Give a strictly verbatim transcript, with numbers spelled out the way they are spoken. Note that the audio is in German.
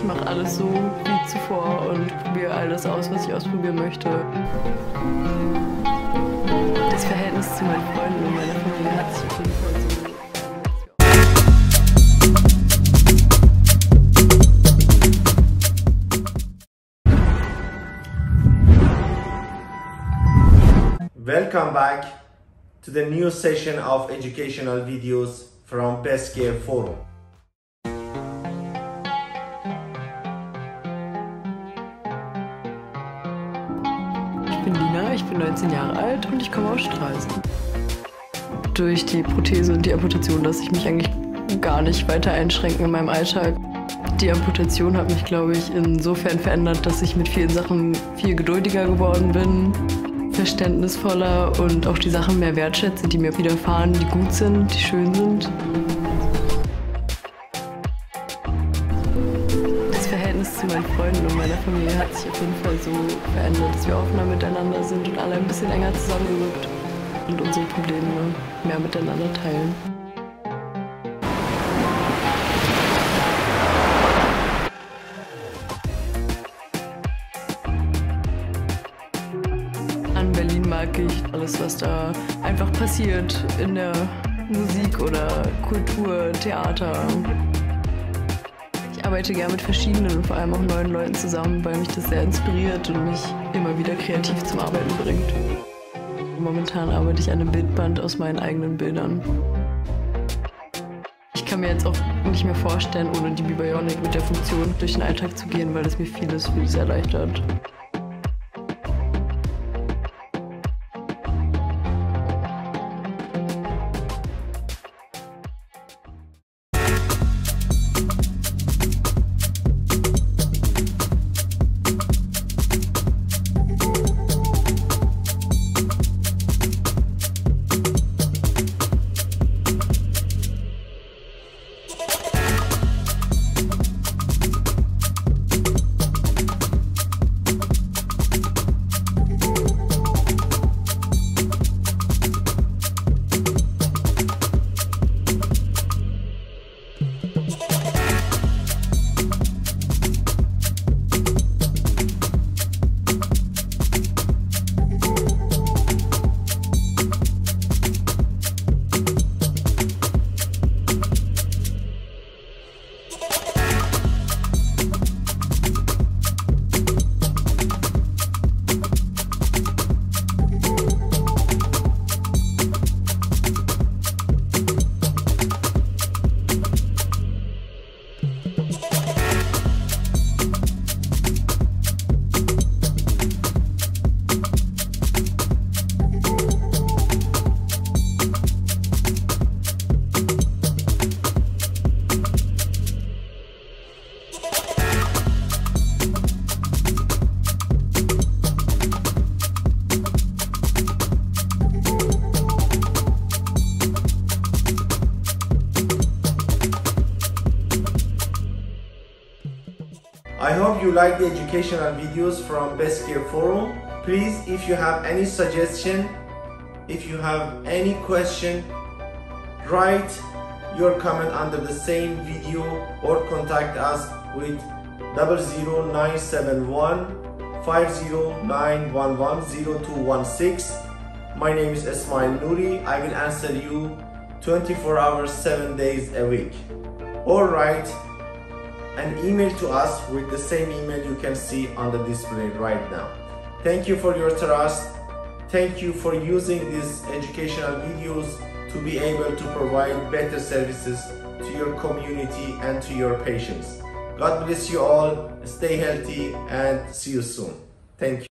Ich mache alles so wie zuvor und probiere alles aus, was ich ausprobieren möchte. Das Verhältnis zu meinen Freunden und meiner Familie hat sich auf jeden Fall so. Welcome back to the new session of educational videos from Best Care Forum. Ich bin Lina, ich bin neunzehn Jahre alt und ich komme aus Stralsund. Durch die Prothese und die Amputation lasse ich mich eigentlich gar nicht weiter einschränken in meinem Alltag. Die Amputation hat mich, glaube ich, insofern verändert, dass ich mit vielen Sachen viel geduldiger geworden bin, verständnisvoller und auch die Sachen mehr wertschätze, die mir widerfahren, die gut sind, die schön sind. Das Verhältnis zu meinen Freunden und meiner Familie hat sich auf jeden Fall so verändert, dass wir offener miteinander sind und alle ein bisschen enger zusammengerückt und unsere Probleme mehr miteinander teilen. An Berlin mag ich alles, was da einfach passiert in der Musik oder Kultur, Theater. Ich arbeite gerne mit verschiedenen und vor allem auch neuen Leuten zusammen, weil mich das sehr inspiriert und mich immer wieder kreativ zum Arbeiten bringt. Momentan arbeite ich an einem Bildband aus meinen eigenen Bildern. Ich kann mir jetzt auch nicht mehr vorstellen, ohne die Bionic mit der Funktion durch den Alltag zu gehen, weil es mir vieles, vieles erleichtert. I hope you like the educational videos from Best Care Forum. Please, if you have any suggestion, if you have any question, write your comment under the same video or contact us with zero zero nine seven one five zero nine one one zero two one six. My name is Ismail Nouri. I will answer you twenty-four hours, seven days a week. Or write an email to us with the same email you can see on the display right now. Thank you for your trust. Thank you for using these educational videos to be able to provide better services to your community and to your patients. God bless you all. Stay healthy and see you soon. Thank you.